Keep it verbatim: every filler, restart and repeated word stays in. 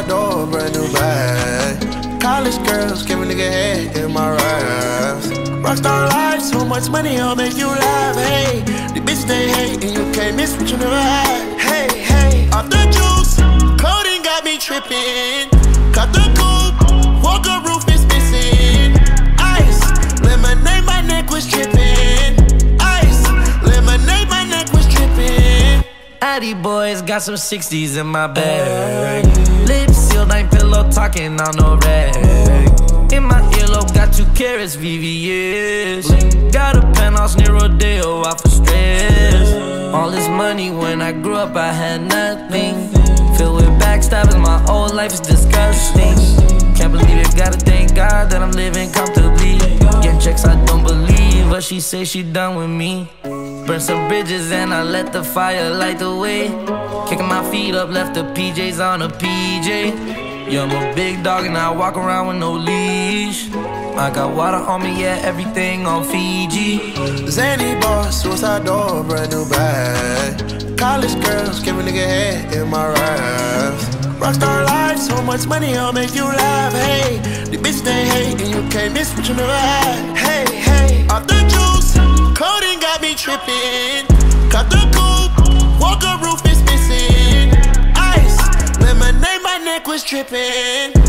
suicide door, brand new bag. College girls give a nigga head in my raps. Rockstar life, so much money, I'll make you laugh. Hey, the bitch they hate, and you can't miss what you never had. Hey, hey, off the juice, codeine got me tripping. Cut the coupe, walker roof is missing. Ice, lemonade, my neck was tripping. Ice, lemonade, my neck was tripping. Addy boys got some sixties in my bag. Lips sealed, ain't pillow talking on no rag. In my earlobe, got two carats, V V S. Got a penthouse near Rodeo, out for stress. All this money, when I grew up, I had nothing. Filled with backstabbing, my whole life is disgusting. Can't believe it, gotta thank God that I'm living comfortably. Getting checks I don't believe, but she say she done with me. Burn some bridges and I let the fire light the way. Kicking my feet up, left the P Js on a P J. Yeah, I'm a big dog and I walk around with no leash. I got water on me, yeah, everything on Fiji. Zany boss, suicide door, brand new bag. College girls give a nigga head in my raps. Rockstar life, so much money, I'll make you laugh. Hey, the bitch they hate, and you can't miss what you never had. Hey, hey, off the juice, codeine got me tripping. Cut the coupe, walker roof is missing. Ice, lemonade, my neck was tripping.